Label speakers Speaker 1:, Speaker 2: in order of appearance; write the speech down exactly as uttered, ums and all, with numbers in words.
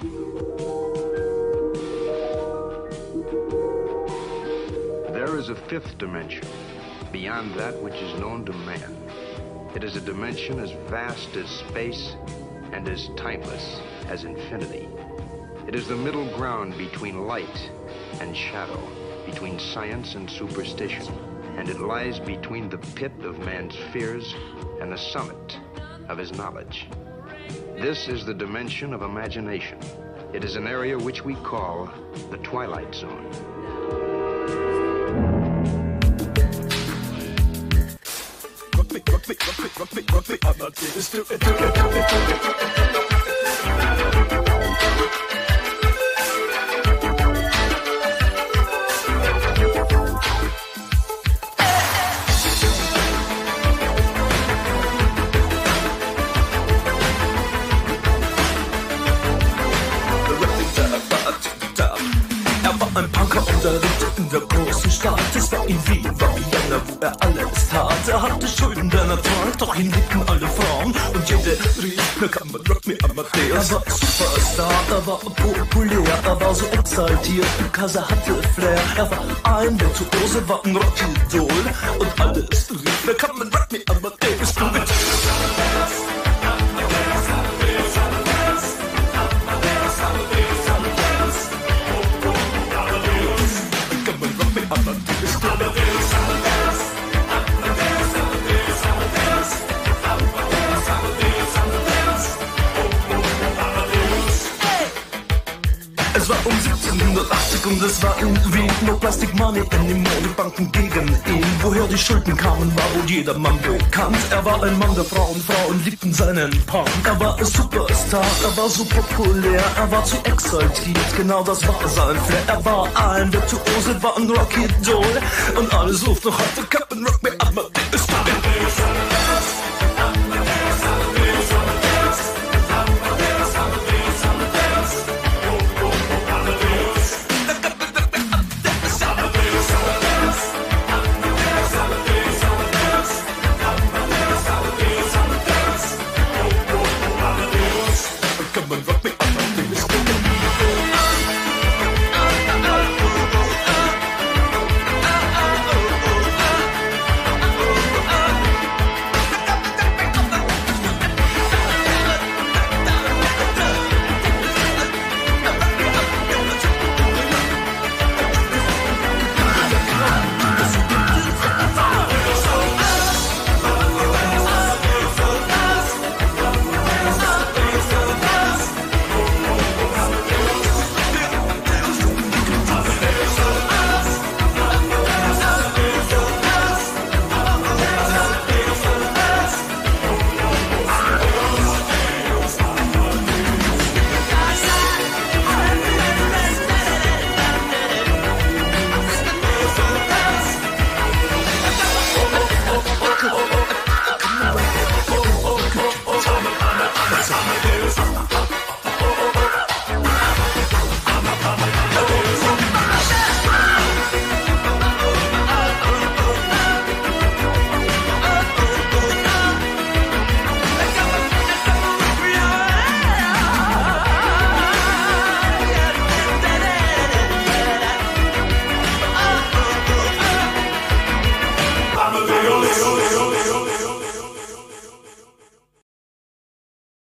Speaker 1: There is a fifth dimension, beyond that which is known to man. It is a dimension as vast as space and as timeless as infinity. It is the middle ground between light and shadow, between science and superstition, and it lies between the pit of man's fears and the summit of his knowledge. This is the dimension of imagination. It is an area which we call the Twilight Zone.
Speaker 2: Ein Punker unterrichtet in der großen Stadt. Es war in Wien, war Vienna, wo er alles tat. Er hatte Schulden, denn er trank, doch ihn liebten alle Frauen. Und jede rief, na kann man Rock Me Amadeus. Er war Superstar, er war populär, er war so exaltiert, because er hatte Flair. Er war ein Virtuose, war ein Rockidol. Und alles rief, na kann man Rock Me Amadeus. Du mit Es war um siebzehnhundertachtzig und es war in Wien. No Plastic Money in den Modebanken gegen ihn. Woher die Schulden kamen, war wohl jedermann bekannt. Er war ein Mann der Frauen, Frauen liebten seinen Punk. Er war ein Superstar, er war so populär, er war zu exaltiert, genau das war sein Flair. Er war ein Virtuose, war ein Rockidol und alles ruft noch heute Captain Rock Me Amadeus.